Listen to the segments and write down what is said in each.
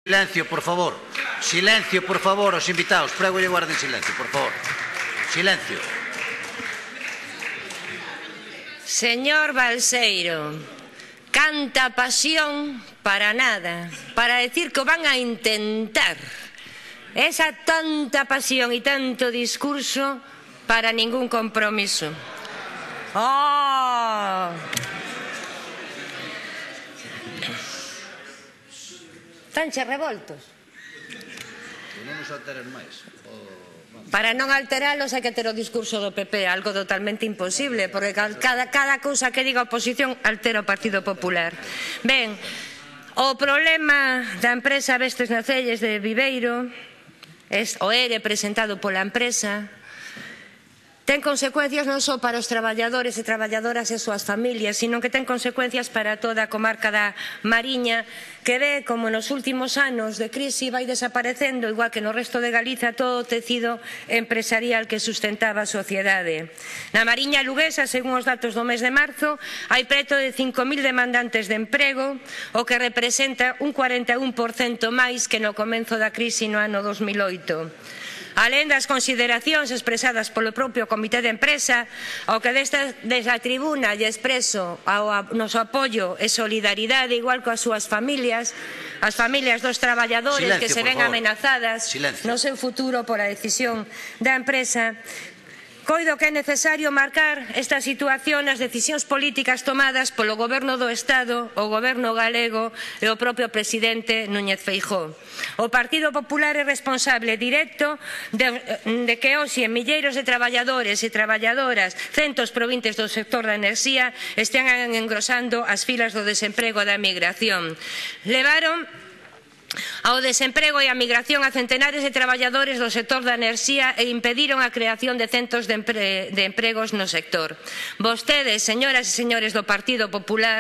Silencio, por favor. Silencio, por favor, os invitados. Prego que guarden silencio, por favor. Silencio. Señor Balseiro, canta pasión para nada, para decir que van a intentar. Esa tanta pasión y tanto discurso para ningún compromiso. ¡Oh! Estanche revoltos. Para non alteralos hai que ter o discurso do PP, algo totalmente imposible, porque cada cousa que diga a oposición altera o Partido Popular. Ben, o problema da empresa Vestas Nacelles de Viveiro, o ERE presentado pola empresa, ten consecuencias non só para os traballadores e traballadoras e súas familias, sino que ten consecuencias para toda a comarca da Mariña, que ve como nos últimos anos de crise vai desaparecendo, igual que no resto de Galiza, todo o tecido empresarial que sustentaba a sociedade. Na Mariña luguesa, según os datos do mes de marzo, hai preto de 5.000 demandantes de emprego, o que representa un 41% máis que no comenzo da crise no ano 2008. Alén das consideracións expresadas polo propio Comité de Empresa, ao que desde a tribuna lle expreso o noso apoio e solidaridade, igual coas súas familias, as familias dos traballadores que se ven amenazadas no seu futuro pola decisión da empresa, coido que é necesario marcar esta situación nas decisións políticas tomadas polo Goberno do Estado, o Goberno galego e o propio presidente Núñez Feijóo. O Partido Popular é responsable directo de que hoxe milleiros de traballadores e traballadoras, centos provintes do sector da enerxía, estean engrosando as filas do desemprego e da emigración. Levaron ao desemprego e a migración a centenares de traballadores do sector da enerxía e impediron a creación de centos de empregos no sector. Vostedes, señoras e señores do Partido Popular,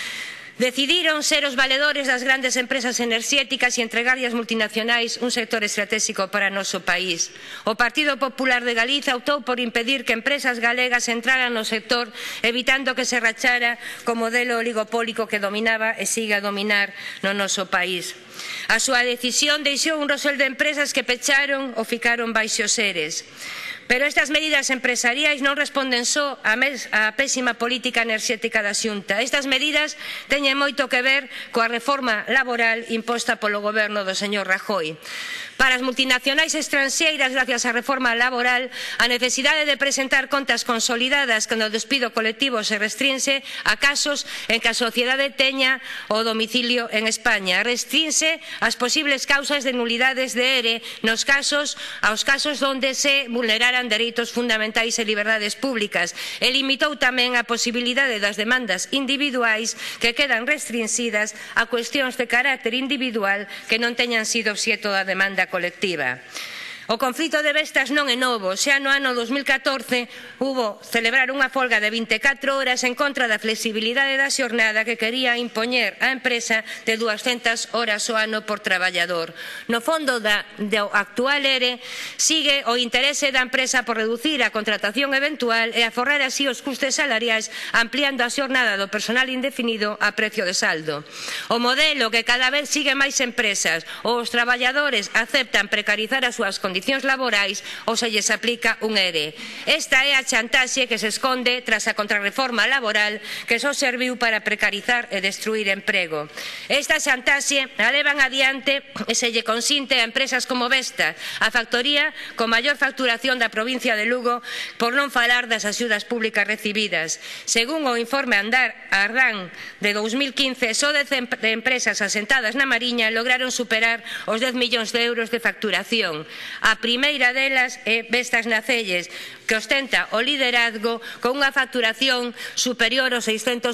decidiron ser os valedores das grandes empresas enerxéticas e entregarlle ás multinacionais un sector estratégico para o noso país. O Partido Popular de Galiza optou por impedir que empresas galegas entraran no sector, evitando que se rachara co modelo oligopólico que dominaba e sigue a dominar no noso país. A súa decisión deixou un rosel de empresas que pecharon ou ficaron baixo os eres. Pero estas medidas empresariais non responden só á pésima política enerxética da Xunta. Estas medidas teñen moito que ver coa reforma laboral imposta polo goberno do señor Rajoy. Para as multinacionais estranxeiras, gracias á reforma laboral, a necesidade de presentar contas consolidadas cando o despido colectivo se restrinxe a casos en que a sociedade teña o domicilio en España. Restrinxe as posibles causas de nulidades de ERE aos casos onde se vulneraran dereitos fundamentais e liberdades públicas e limitou tamén a posibilidade das demandas individuais que quedan restrinxidas a cuestións de carácter individual que non teñan sido obxecto da demanda colectiva. O conflito de Vestas non é novo. Xa no ano 2014 hubo celebrar unha folga de 24 horas en contra da flexibilidade da xornada que quería impoñer a empresa de 200 horas ao ano por traballador. No fondo do actual ERE sigue o interese da empresa por reducir a contratación eventual e aforrar así os custes salariais, ampliando a xornada do personal indefinido a precio de saldo. O modelo que cada vez sigue máis empresas, os traballadores aceptan precarizar as súas condicións laborais ou se lles aplica un ERE. Esta é a chantaxe que se esconde tras a contrarreforma laboral que só serviu para precarizar e destruir emprego. Esta chantaxe a levan adiante e se lle consinte a empresas como Vestas, a factoría con maior facturación da provincia de Lugo, por non falar das axudas públicas recibidas. Según o informe Ardán de 2015, só 10 empresas asentadas na Mariña lograron superar os 10 millóns de euros de facturación. A primeira delas é Vestas Nacelles, que ostenta o liderazgo con unha facturación superior aos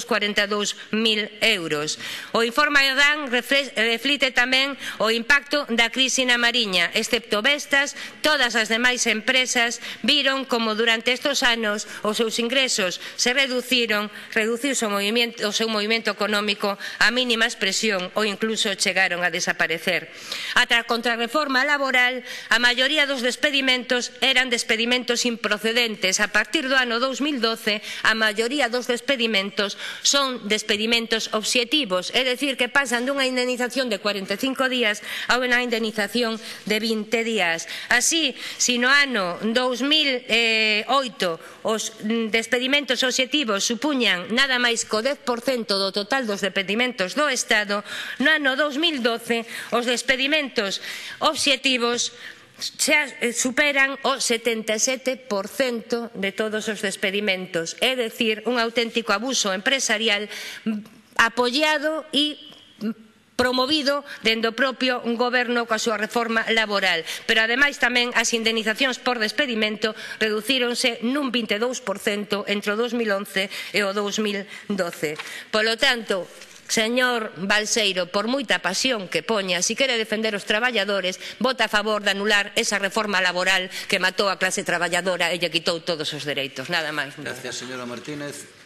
642.000 euros. O informe Ardán reflicte tamén o impacto da crise na Mariña. Excepto Vestas, todas as demais empresas viron como durante estes anos os seus ingresos se reduciuse o seu movimento económico a mínima expresión ou incluso chegaron a desaparecer. Ata a contrarreforma laboral, a maioría dos despedimentos eran despedimentos improcedentes procedentes a partir do ano 2012, a maioría dos despedimentos son despedimentos obxectivos, é dicir, que pasan dunha indemnización de 45 días a unha indemnización de 20 días. Así, se no ano 2008 os despedimentos obxectivos supuñan nada máis co 10% do total dos despedimentos do Estado, no ano 2012 os despedimentos obxectivos superan o 77% de todos os despedimentos, é dicir, un auténtico abuso empresarial apoiado e promovido dende o propio goberno coa súa reforma laboral. Pero, ademais, tamén as indemnizacións por despedimento reducíronse nun 22% entre o 2011 e o 2012. Polo tanto, señor Balseiro, por moita pasión que poña, se quere defender os traballadores, vota a favor de anular esa reforma laboral que matou a clase traballadora e lle quitou todos os dereitos. Nada máis. Gracias, señora Martínez.